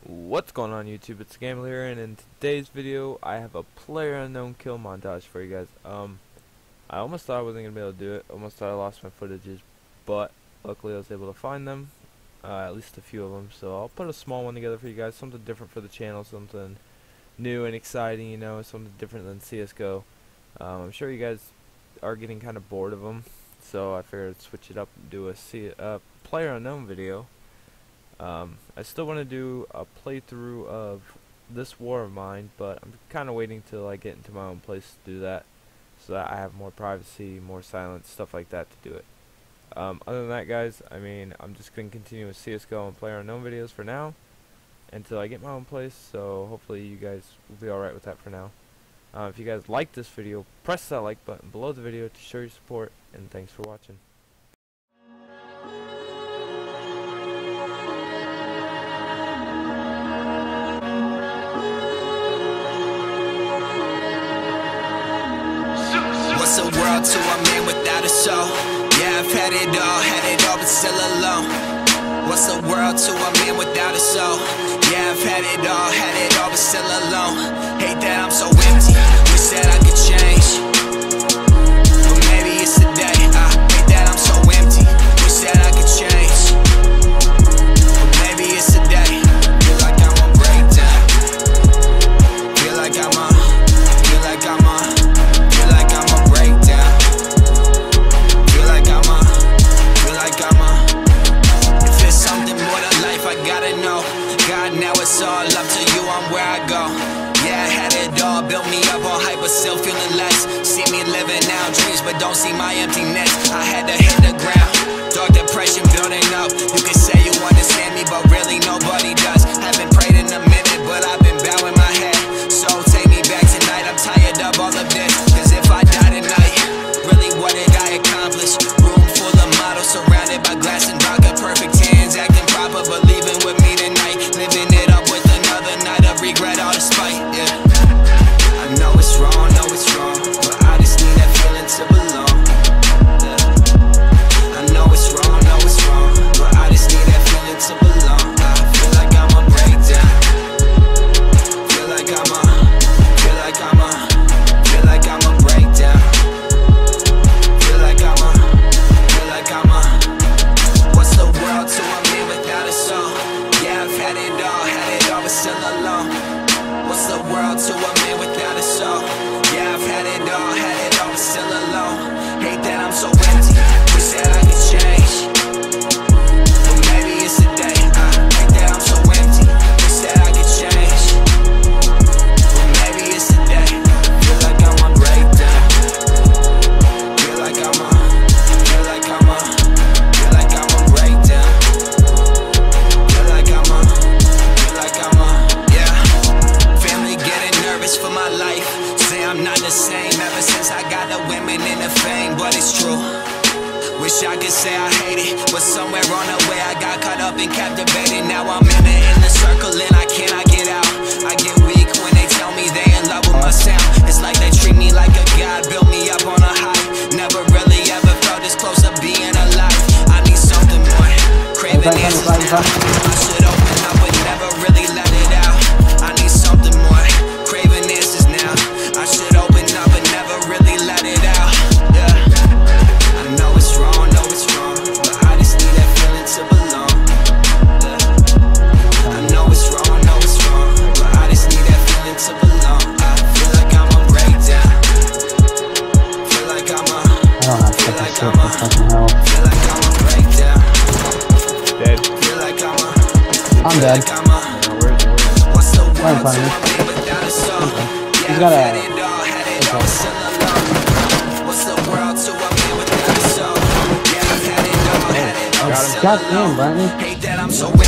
What's going on YouTube? It's Gamble here, and in today's video I have a player unknown kill montage for you guys. I almost thought I wasn't gonna be able to do it. Almost thought I lost my footages, but luckily I was able to find them, at least a few of them. So I'll put a small one together for you guys, something different for the channel, something new and exciting, you know, something different than CS:GO. I'm sure you guys are getting kind of bored of them, so I figured I'd switch it up and do a player unknown video. I still want to do a playthrough of this war of mine, but I'm kind of waiting till I get into my own place to do that, so that I have more privacy, more silence, stuff like that to do it. Other than that, guys, I mean, I'm just going to continue with CSGO and player unknown videos for now until I get my own place, so hopefully you guys will be alright with that for now. If you guys like this video, press that like button below the video to show your support, and thanks for watching. What's the world to a man without a soul? Yeah, I've had it all, but still alone. What's the world to a man without a soul? Yeah, I've had it all, but still alone. Hate that I'm so empty, wish that I could change, but maybe it's today. Hate that I'm so empty, wish that I could change, but maybe it's today. Feel like I'm on breakdown, feel like I'm on breakdown. Feel like I'm if it's something more to life, I gotta know. God, now it's all up to you on where I go. Yeah, I had it all, built me up on hype, but still feeling less. See me living out dreams, but don't see my emptiness. I had to hit the ground, dark depression building up. You can say you understand me, but really nobody does. Haven't prayed in a minute, but I've been bowing my head. So take me back tonight, I'm tired of all of this. Cause if I die tonight, really what did I accomplish? Room full of models, surrounded by glass and vodka, perfect hands, acting proper, but leaving with me tonight. Living it up with another night of regret, all the spite, yeah. I know it's wrong, but I just need that feeling to belong, yeah. I know it's wrong, but I just need that feeling to belong. I feel like I'm on breakdown, feel like I'm on breakdown. What's the world to a man without a soul? Yeah, I've had it all, but still alone. What's the world to a man without a soul? Yeah, I've had it all, but still alone. Hate that I'm so empty, wish that I could change, but maybe it's today. Hate that I'm so empty, wish that I could change, but maybe it's today. Feel like I'm on breakdown, feel like I'm on breakdown, feel like I'm on, yeah. Family getting nervous for my life, say I'm not the same ever since I got the women in the fame, but it's true. Wish I could say I hate it, but somewhere on the way I got caught up and captivated. Now I'm in the circle and I cannot get out. I get weak when they tell me they in love with my sound. It's like they treat me like a god, built me up on a high. Never really ever felt this close to being alive. I need something more, craving answers now. I should open up but never really let it out. I need something more, craving answers now. I should open up but never really let it out, yeah. I know it's wrong, but I just need that feeling to belong, yeah. I know it's wrong, but I just need that feeling to belong. I feel like I'm on breakdown, feel like I'm on breakdown, Dead. feel like I'm dead. What's the world Right in front of me. without a soul? He's got a... Had it all, still alone. What's the world to a man without a soul? Yeah, I've had it all, still God alone. damn, Brandon. Hate that I'm so